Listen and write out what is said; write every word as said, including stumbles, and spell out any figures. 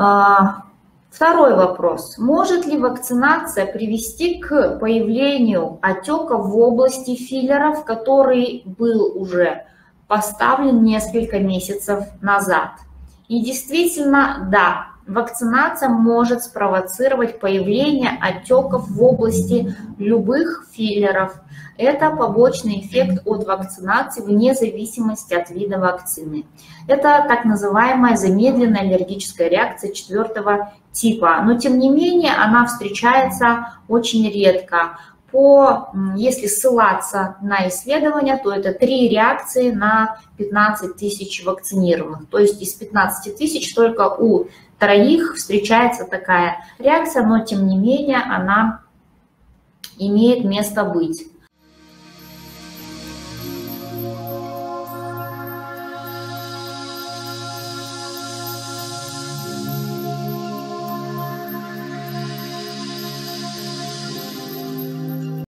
Второй вопрос. Может ли вакцинация привести к появлению отека в области филлеров, который был уже поставлен несколько месяцев назад? И действительно, да, вакцинация может спровоцировать появление отеков в области любых филлеров. Это побочный эффект от вакцинации вне зависимости от вида вакцины. Это так называемая замедленная аллергическая реакция четвертого типа. Но тем не менее она встречается очень редко. По, если ссылаться на исследования, то это три реакции на пятнадцать тысяч вакцинированных. То есть из пятнадцати тысяч только у троих встречается такая реакция, но тем не менее она имеет место быть.